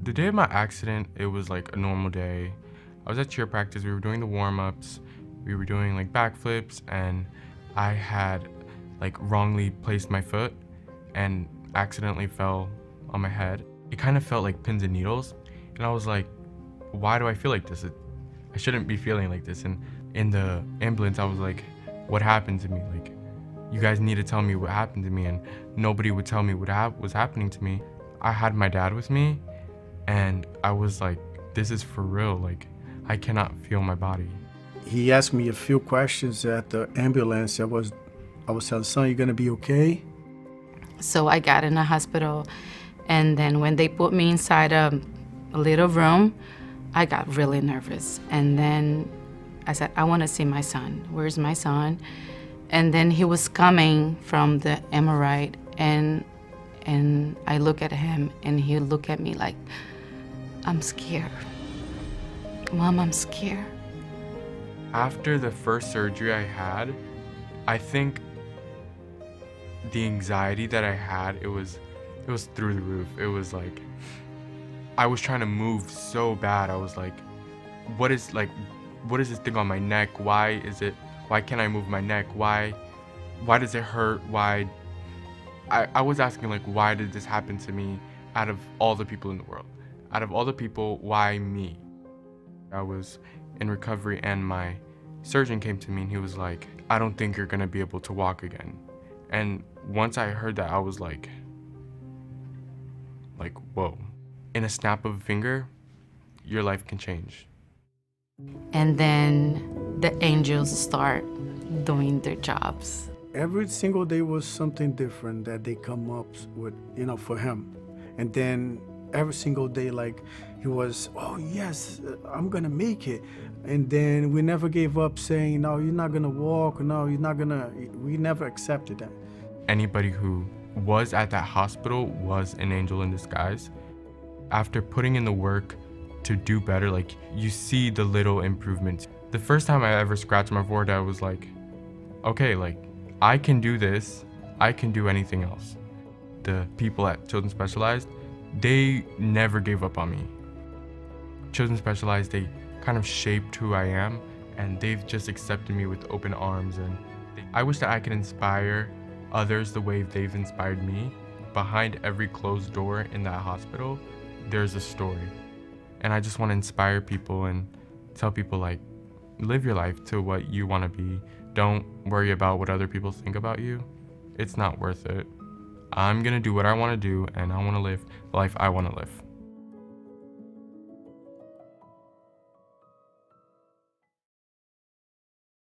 The day of my accident, it was like a normal day. I was at cheer practice, we were doing the warm-ups, we were doing like backflips, and I had like wrongly placed my foot and accidentally fell on my head. It kind of felt like pins and needles, and I was like, why do I feel like this? I shouldn't be feeling like this. And in the ambulance, I was like, what happened to me? Like, you guys need to tell me what happened to me, and nobody would tell me what was happening to me. I had my dad with me, and I was like, this is for real. Like, I cannot feel my body. He asked me a few questions at the ambulance. I was telling, son, you gonna be okay? So I got in the hospital, and then when they put me inside a little room, I got really nervous. And then I said, I want to see my son. Where's my son? And then he was coming from the MRI, and I look at him, and he looked at me like, I'm scared. Mom, I'm scared. After the first surgery I had, I think the anxiety that I had, it was through the roof. It was like, I was trying to move so bad. I was like, what is this thing on my neck? Why can't I move my neck? Why does it hurt? I was asking, like, why did this happen to me out of all the people in the world? Out of all the people, why me? I was in recovery, and my surgeon came to me and he was like, I don't think you're gonna be able to walk again. And once I heard that, I was like, whoa. In a snap of a finger, your life can change. And then the angels start doing their jobs. Every single day was something different that they come up with, for him. And then every single day, like, he was, oh yes, I'm gonna make it. And then we never gave up saying, no, you're not gonna walk, no, you're not gonna, we never accepted that. Anybody who was at that hospital was an angel in disguise. After putting in the work to do better, like, you see the little improvements. The first time I ever scratched my forehead, I was like, okay, like, I can do this, I can do anything else. The people at Children's Specialized, they never gave up on me. Children's Specialized, they kind of shaped who I am, and they've just accepted me with open arms. And I wish that I could inspire others the way they've inspired me. Behind every closed door in that hospital, there's a story. And I just want to inspire people and tell people, like, live your life to what you want to be. Don't worry about what other people think about you. It's not worth it. I'm gonna do what I want to do, and I want to live the life I want to live.